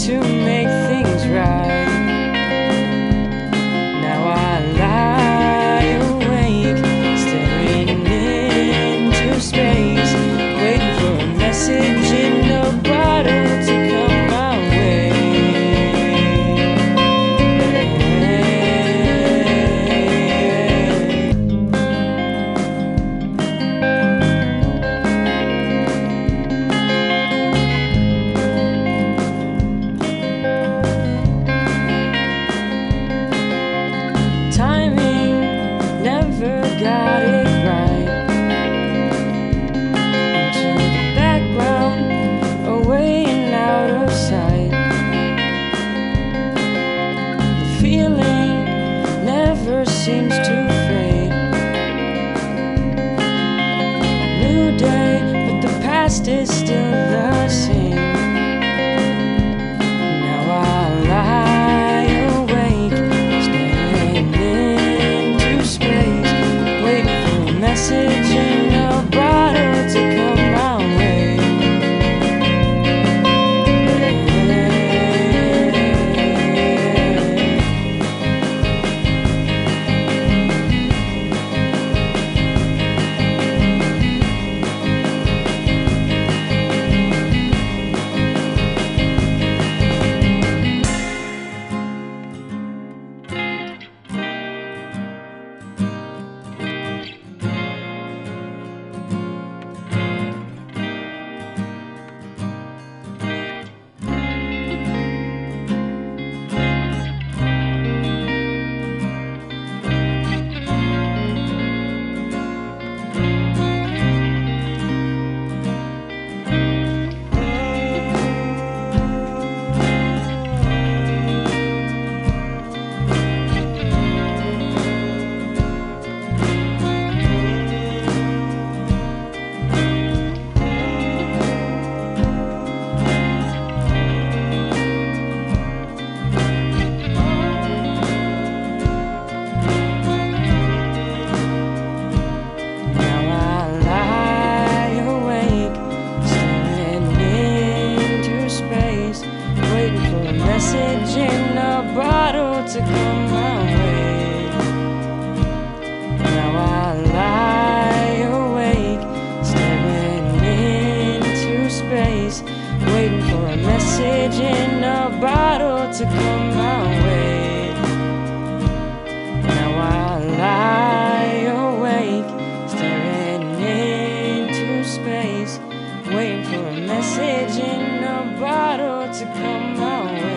to make things right. Now I lie awake, staring into space, waiting for a message in a bottle to come my way. Timing never got it right. Into the background, away and out of sight. The feeling never seems to fade. New day, but the past is still the same. Now I lie awake, staring into space, waiting for a message in a bottle to come my way. Waiting for a message in a bottle to come my way. Now I lie awake, staring into space, waiting for a message in a bottle to come my way. Now I lie awake, staring into space, waiting for a message in a bottle to come my way.